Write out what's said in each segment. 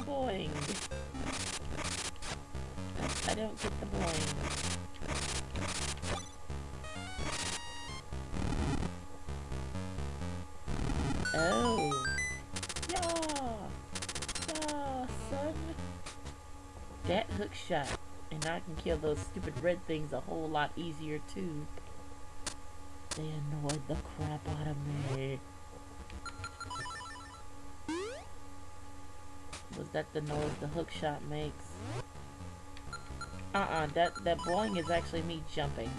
boing. I don't get the boing. Oh. Yeah. Yeah, son. That hook shot. And I can kill those stupid red things a whole lot easier too. They annoyed the crap out of me. Was that the noise the hook shot makes? That boing is actually me jumping.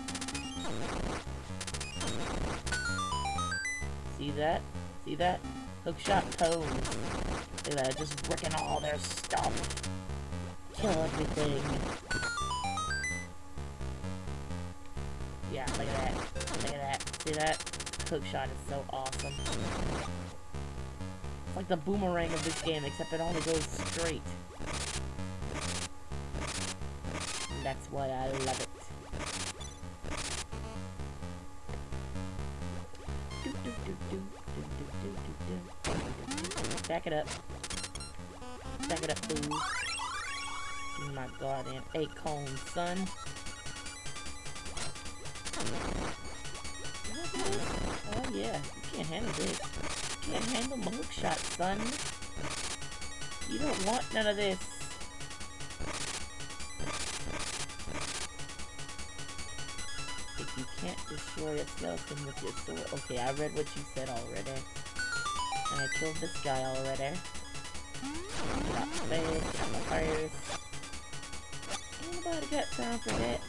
See that? See that? Hook shot toes. Look at that, just wrecking all their stuff. Kill everything. Yeah, look at that. Look at that. See that? Hook shot is so awesome. It's like the boomerang of this game, except it only goes straight. And that's why I love it. Back it up. Back it up, please. Oh my goddamn acorn, son. Oh yeah, you can't handle this. You can't handle my hook shot, son. You don't want none of this. If you can't destroy a skeleton with your sword. Okay, I read what you said already. And I killed this guy already. Get out the face, get out the fires. Ain't nobody got time for that.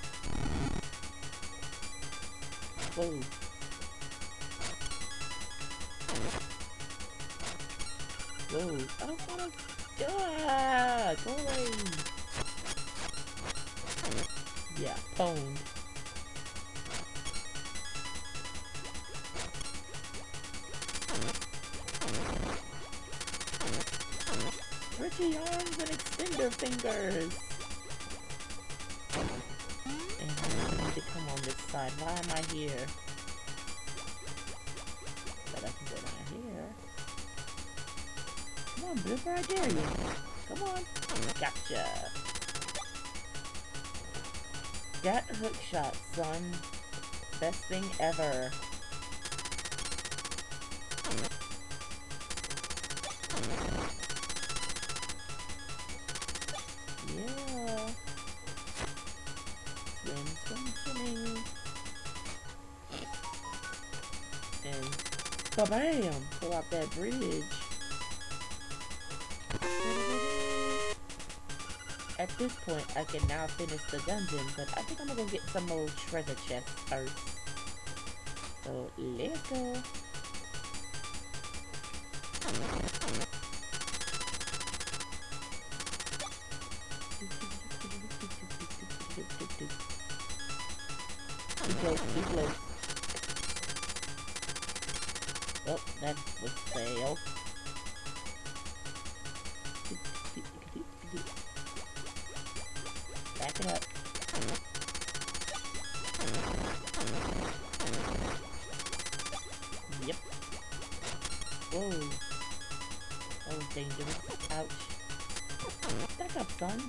Whoa. Whoa. I don't wanna... Ah! Go away! Yeah, pwned. Stretchy arms and extender fingers! And I need to come on this side. Why am I here? But I can go down here. Come on, Blipper, I dare you. Come on. Gotcha. That hook shot, son. Best thing ever. Yeah. Swim, swim, swimming. And ba-bam! Pull out that bridge. At this point, I can now finish the dungeon, but I think I'm gonna go get some more treasure chests first. So, let's go. Too close. Oh, that was fail. Back it up. Yep. Whoa. That was dangerous. Ouch. Back up, son.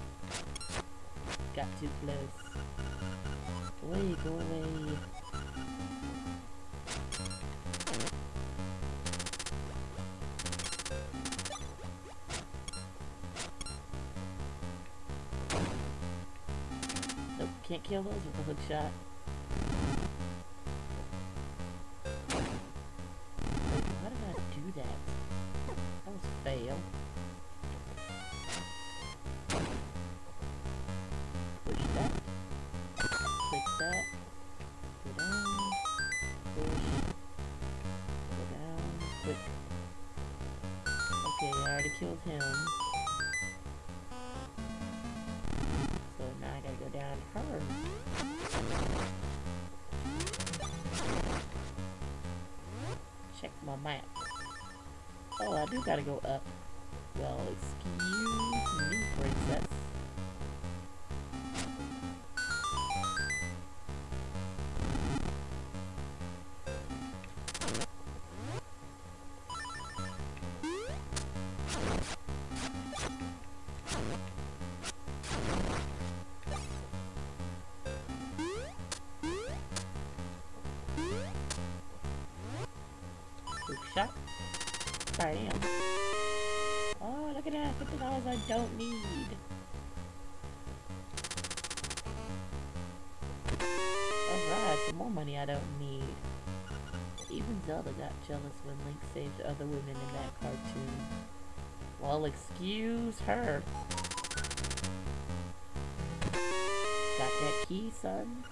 Got too close. Go away, go away. Nope, can't kill those with a hook shot. Wait, why did I do that? That was a fail. Push that. Click that. Go down. Push. Go down. Click. Okay, I already killed him. So now I gotta go down her. Check my map. Oh, I do gotta go up. Well, excuse me, princess. I am. Oh, look at that. $50 I don't need. Alright, some more money I don't need. Even Zelda got jealous when Link saved other women in that cartoon. Well, excuse her. Got that key, son?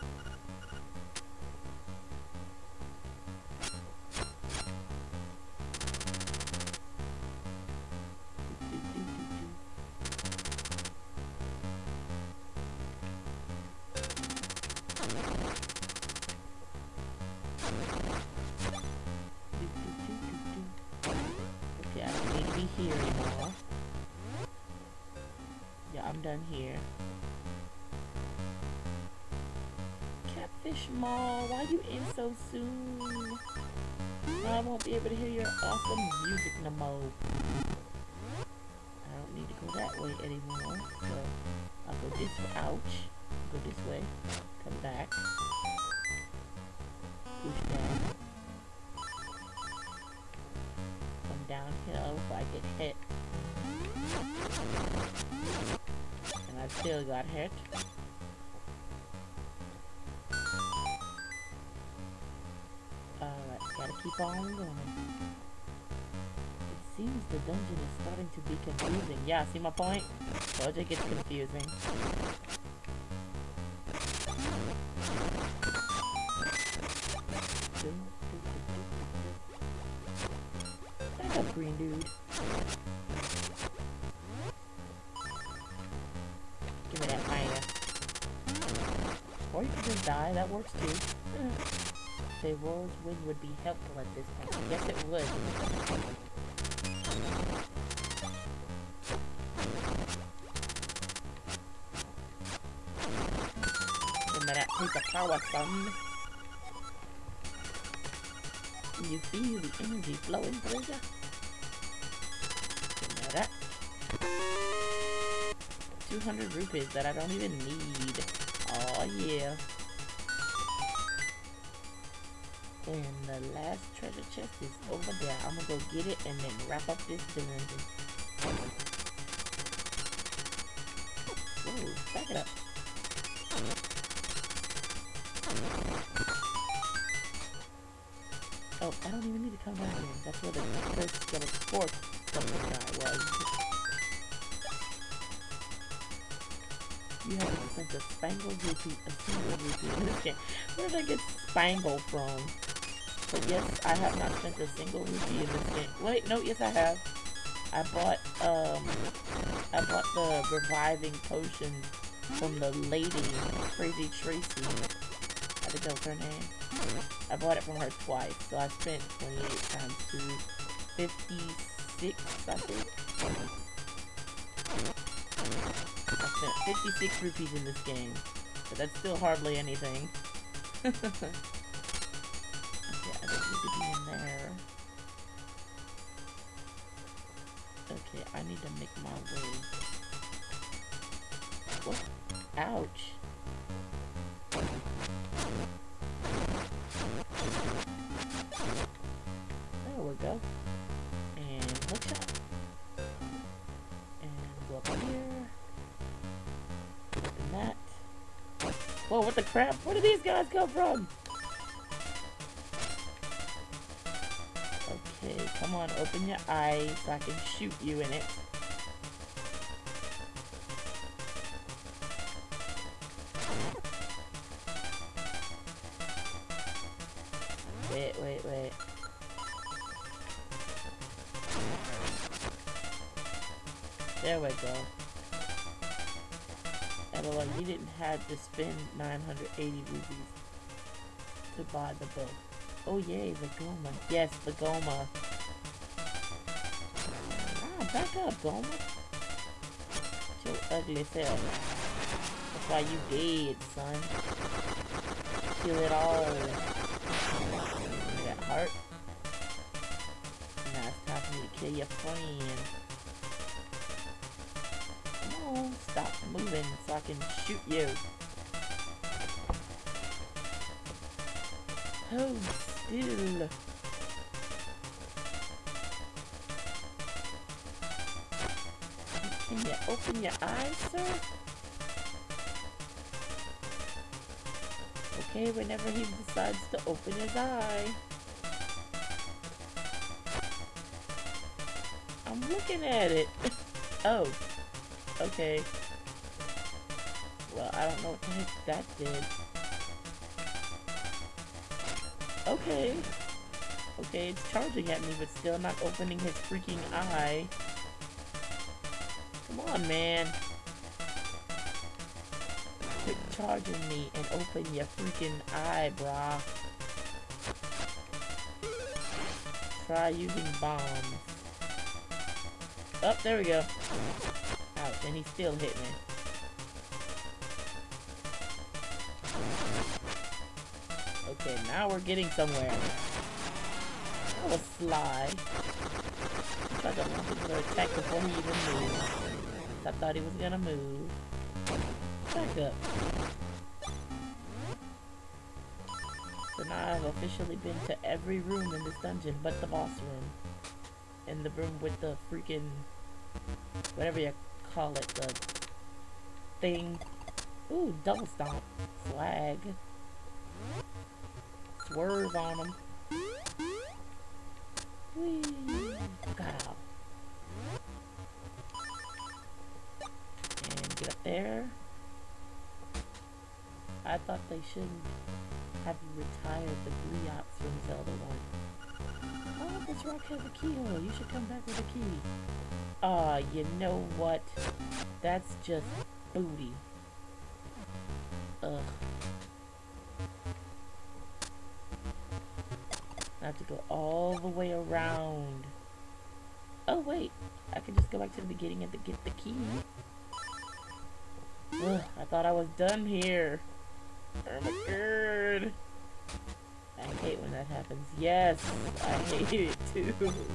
Okay, I don't need to be here anymore. Yeah, I'm done here. Catfish Mall, why you in so soon? I won't be able to hear your awesome music no more. I don't need to go that way anymore, so I'll go this way. Ouch. Go this way. Come back. Push down. Come downhill if I get hit. And I still got hit. Alright, gotta keep on going. It seems the dungeon is starting to be confusing. Yeah, see my point? Told you it gets confusing. Back up, green dude. Give me that fire. Or you can just die, that works too. The world's wind would be helpful at this point. Yes, it would. Give me that piece of power, son. You feel the energy flowing through you? Give me that. 200 rupees that I don't even need. Oh yeah. And the last treasure chest is over there. I'm gonna go get it and then wrap up this dungeon. Whoa, back it up. Oh, I don't even need to come down here. That's where the fourth skeleton guy was. You haven't spent a single rupee in this game. Where did I get Spangle from? But yes, I have not spent a single rupee in this game. Wait, no, yes I have. I bought the reviving potion from the lady, Crazy Tracy. I think that was her name. I bought it from her twice, so I spent 28 times 2, 56, I think. I spent 56 rupees in this game, but that's still hardly anything. Okay, I don't need to be in there. Okay, I need to make my way. What? Ouch. There we go. And hook shot. And go up here. Open that. Whoa, what the crap? Where did these guys come from? Okay, come on, open your eyes so I can shoot you in it. Wait. There we go. LOL, you didn't have to spend 980 rupees to buy the book. Oh yay, the Goma. Yes, the Goma. Ah, back up, Goma. Your ugly self. That's why you dead, son. Kill it all. That heart. Now it's time for me to kill your friend. Come on, stop moving so I can shoot you. Hold still. Can you open your eyes, sir? Okay, whenever he decides to open his eye. I'm looking at it. Oh. Okay. Well, I don't know what the heck that did. Okay. Okay, it's charging at me, but still not opening his freaking eye. Come on, man. Quit charging me and open your freaking eye, brah. Try using bombs. Oh, there we go. Ouch, and he still hit me. Okay, now we're getting somewhere. That was sly. He tried to launch into the attack before he even moved. I thought he was gonna move. Back up. So now I've officially been to every room in this dungeon but the boss room. And the room with the freaking, whatever you call it, the thing. Ooh, double stomp. Swag. Swerve on him. Whee! Got out. And get up there. I thought they shouldn't have retired the Griots from Zelda 1. Oh, this rock has a keyhole. You should come back with a key. Aw, you know what? That's just booty. Ugh. I have to go all the way around. Oh, wait. I can just go back to the beginning and get the key. Ugh, I thought I was done here. Oh my god. I hate when that happens. Yes, I hate it too.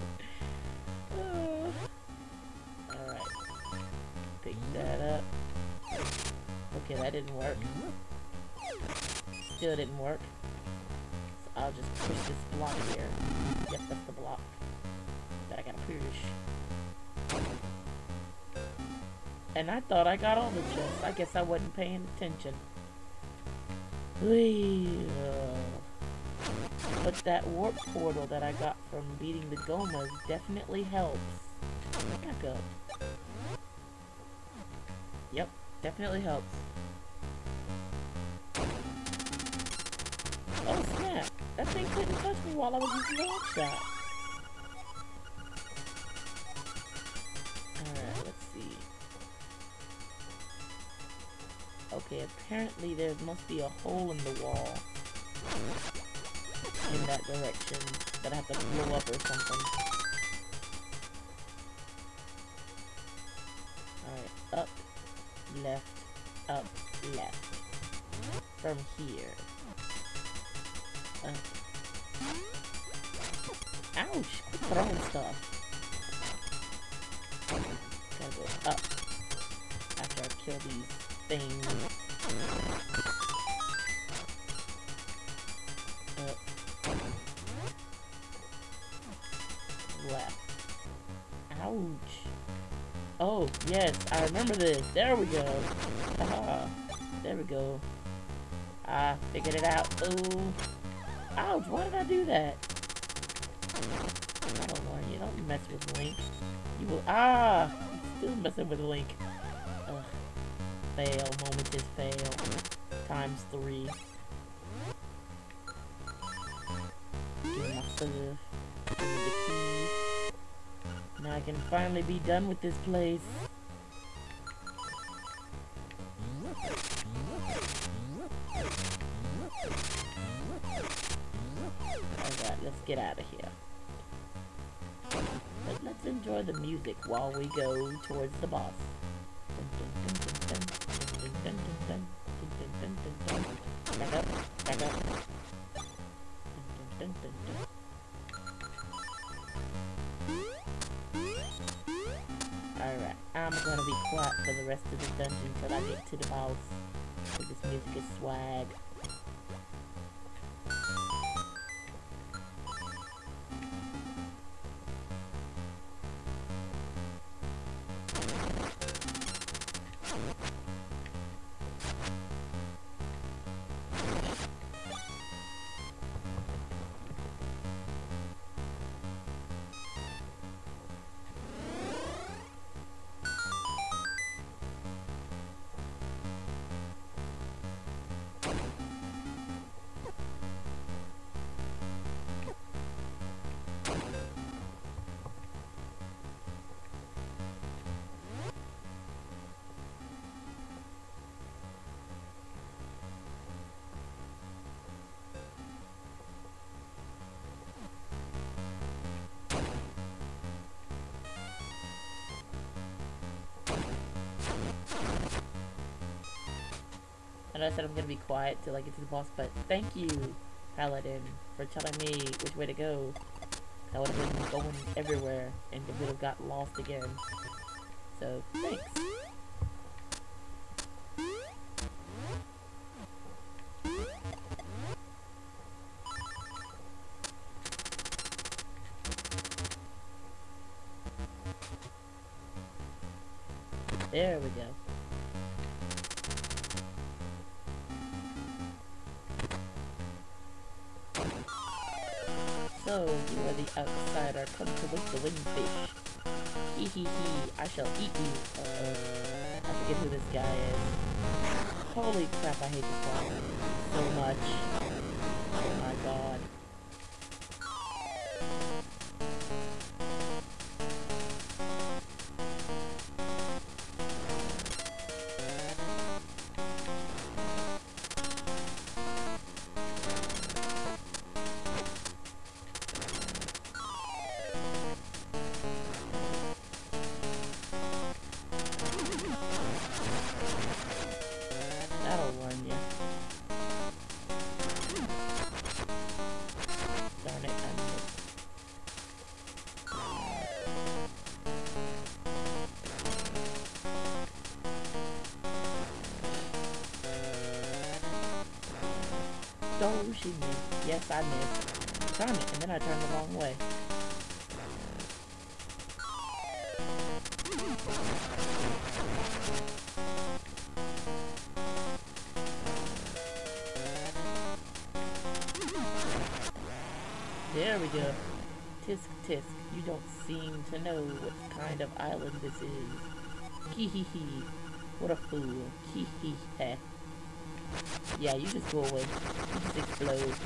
Alright. Pick that up. Okay, that didn't work. Still didn't work. So I'll just push this block here. Yep, that's the block that I gotta push. And I thought I got all the chests. I guess I wasn't paying attention. But that warp portal that I got from beating the Gomas definitely helps. Back up. Yep, definitely helps. Oh snap! That thing couldn't touch me while I was using the hook shot. Alright, let's see. Okay, apparently there must be a hole in the wall in that direction that I have to blow up or something. Alright, up, left, from here. Ouch! Quit throwing stuff. Gotta go up after I kill these things. Up. Left. Ouch. Oh, yes, I remember this. There we go. Haha. There we go. I figured it out. Ooh. Ouch, why did I do that? I don't want you. Don't mess with Link. You will. Ah! You're still messing with Link. Ugh. Fail. Moment is fail. Times 3. Give me my stuff. Give me the key. Now I can finally be done with this place. Alright, let's get out of here. But let's enjoy the music while we go towards the boss. Back up, back up. Alright, I'm gonna be quiet for the rest of the dungeon till I get to the boss. Because this music is swag. I know I said I'm gonna be quiet till I get to the boss, but thank you, Paladin, for telling me which way to go. I would have been going everywhere and would have got lost again. So, thanks. There we go. So, you are the outsider, come to lick the windfish. Hee hee hee, I shall eat you. I forget who this guy is. Holy crap, I hate this one so much. Oh my god. That'll warn you. Darn it, I missed. Oh, she missed. Yes, I missed. Darn it, and then I turned the wrong way. There we go. Tisk tisk, you don't seem to know what kind of island this is. Hee hee hee. What a fool. Hee hee heh. Yeah, you just go away. You just explode.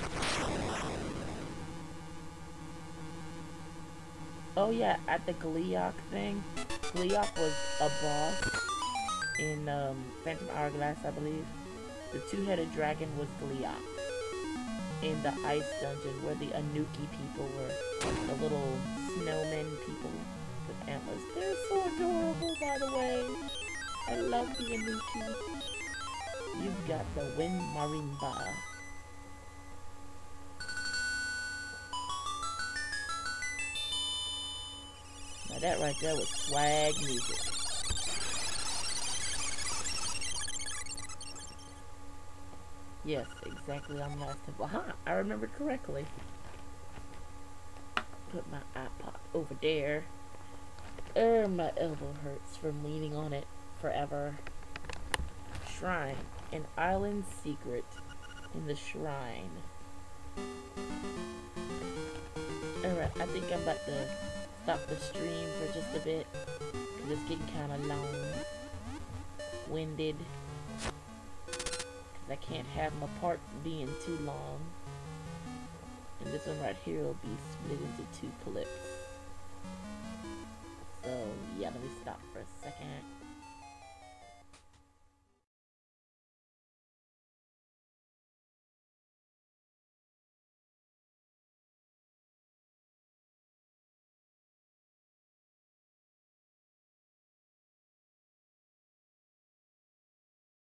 Oh yeah, at the Gleeok thing. Gleeok was a boss in Phantom Hourglass, I believe. The two-headed dragon was Gleeok. In the ice dungeon where the Anuki people were. The little snowmen people with antlers. They're so adorable, by the way. I love the Anuki. You've got the wind marimba. Now that right there was swag music. Yes, exactly on last temple. Aha, I remembered correctly. Put my iPod over there. My elbow hurts from leaning on it forever. Shrine. An island secret in the shrine. Alright, I think I'm about to stop the stream for just a bit. Because it's getting kind of long. Winded. I can't have my part being too long. And this one right here will be split into 2 clips. So, yeah, let me stop for a second.